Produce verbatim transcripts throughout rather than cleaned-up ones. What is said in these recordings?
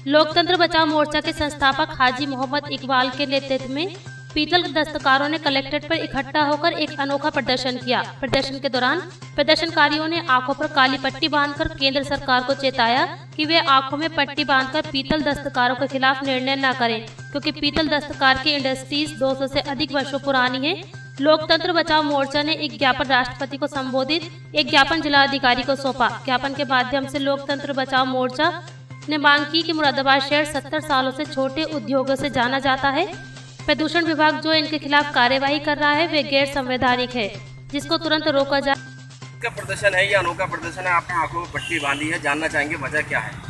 लोकतंत्र बचाओ मोर्चा के संस्थापक हाजी मोहम्मद इकबाल के नेतृत्व में पीतल दस्तकारों ने कलेक्ट्रेट पर इकट्ठा होकर एक अनोखा प्रदर्शन किया। प्रदर्शन के दौरान प्रदर्शनकारियों ने आंखों पर काली पट्टी बांधकर केंद्र सरकार को चेताया कि वे आंखों में पट्टी बांधकर पीतल दस्तकारों के खिलाफ निर्णय न करें, क्योंकि पीतल दस्तकार की इंडस्ट्रीज दो सौ से अधिक वर्षों पुरानी है। लोकतंत्र बचाओ मोर्चा ने एक ज्ञापन राष्ट्रपति को संबोधित एक ज्ञापन जिलाधिकारी को सौंपा। ज्ञापन के माध्यम से लोकतंत्र बचाओ मोर्चा ने मांग की कि मुरादाबाद शहर सत्तर सालों से छोटे उद्योगों से जाना जाता है। प्रदूषण विभाग जो इनके खिलाफ कार्यवाही कर रहा है वे गैर संवैधानिक है, जिसको तुरंत रोका जाए। क्या प्रदर्शन है, ये अनोखा प्रदर्शन है, आपने आंखों में पट्टी बांधी है, जानना चाहेंगे वजह क्या है?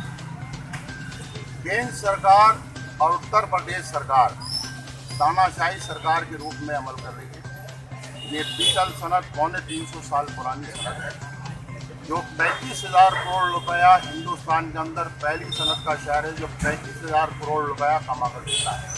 केंद्र सरकार और उत्तर प्रदेश सरकार तानाशाही सरकार के रूप में अमल कर रही है। ये पीतल सनद पौने तीन सौ साल पुरानी सनद है, जो पैंतीस हजार करोड़ रुपया हिंदुस्तान के अंदर पहली सनद का शहर है जो पैंतीस हजार करोड़ रुपया कमा कर देता है।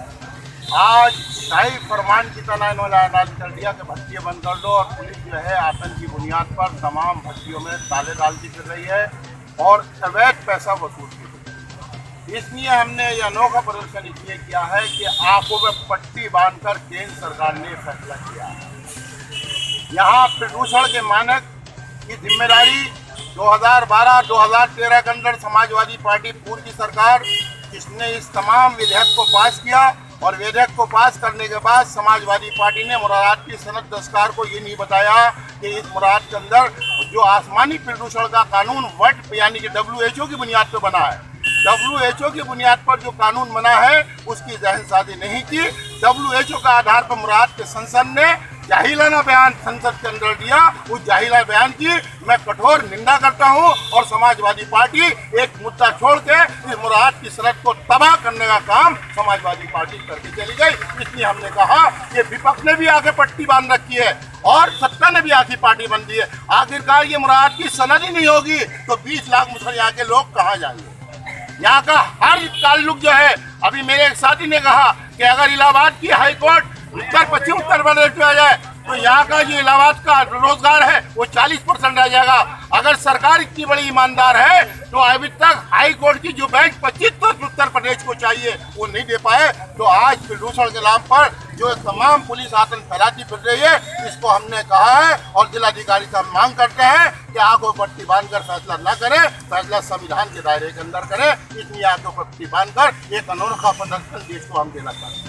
आज शाही फरमान की तरह इन्होंने ऐलान कर दिया कि भट्टियाँ बंद कर दो, और पुलिस जो है आतंक की बुनियाद पर तमाम भट्टियों में ताले डालती फिर रही है और अवैध पैसा वसूलती है। इसलिए हमने ये अनोखा प्रदर्शन इसलिए किया है कि आंखों में पट्टी बांधकर केंद्र सरकार ने फैसला किया है। यहाँ प्रदूषण के मानक की जिम्मेदारी दो हज़ार बारह दो हज़ार तेरह के अंदर समाजवादी पार्टी पूर्व की सरकार, जिसने इस तमाम विधेयक को पास किया, और विधेयक को पास करने के बाद समाजवादी पार्टी ने मुरादाबाद की सनद दस्तकार को ये नहीं बताया कि इस मुराद के अंदर जो आसमानी प्रदूषण का कानून वर्ल्ड यानी कि डब्ल्यू एच ओ की बुनियाद पर बना है, डब्ल्यू एच ओ की बुनियाद पर जो कानून बना है उसकी जहनसाजी नहीं की। डब्ल्यू एच ओ का आधार पर मुराद के संसद ने जाहिलाना बयान संसद के अंदर दिया। उस जाहिला बयान की मैं कठोर निंदा करता हूं, और समाजवादी पार्टी एक मुद्दा छोड़ के इस मुराद की सनद को तबाह करने का काम समाजवादी पार्टी करके चली गई। इसलिए हमने कहा कि विपक्ष ने भी आगे पट्टी बांध रखी है और सत्ता ने भी आखिर पार्टी बन दी है। आखिरकार ये मुराद की सनद ही नहीं होगी तो बीस लाख मुसलमान यहाँ के लोग कहाँ जाएंगे? यहाँ का हर ताल्लुक जो है, अभी मेरे एक साथी ने कहा कि अगर इलाहाबाद की हाई कोर्ट उत्तर पश्चिम उत्तर प्रदेश में आ जाए तो यहाँ का जो इलाहाबाद का रोजगार है वो चालीस परसेंट रह जाएगा। अगर सरकार इतनी बड़ी ईमानदार है तो अभी तक हाई कोर्ट की जो बेंच पच्चीस परसेंट उत्तर प्रदेश को चाहिए वो नहीं दे पाए। तो आज प्रदूषण के नाम पर जो तमाम पुलिस आतंक फैलाती फिर रही है, इसको हमने कहा है और जिलाधिकारी से हम मांग करते हैं कि आंखों पर पट्टी बांधकर फैसला न करें, फैसला संविधान के दायरे के अंदर करें। इसलिए आंखों पर पट्टी बांधकर एक अनोखा प्रदर्शन देश को हम देना चाहते हैं।